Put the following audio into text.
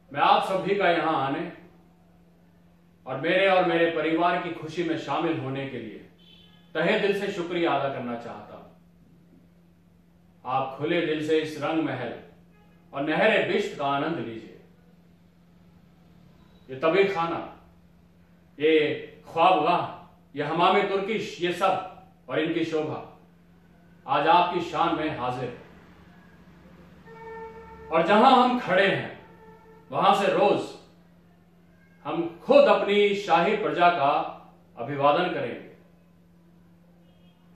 मैं आप सभी का यहां आने और मेरे परिवार की खुशी में शामिल होने के लिए तहे दिल से शुक्रिया अदा करना चाहता हूं। आप खुले दिल से इस रंग महल और नहरे बिश्त का आनंद लीजिए। ये तबी खाना, ये ख्वाबगाह, ये हमामे तुर्किश, ये सब और इनकी शोभा आज आपकी शान में हाजिर है। और जहां हम खड़े हैं वहां से रोज हम खुद अपनी शाही प्रजा का अभिवादन करेंगे।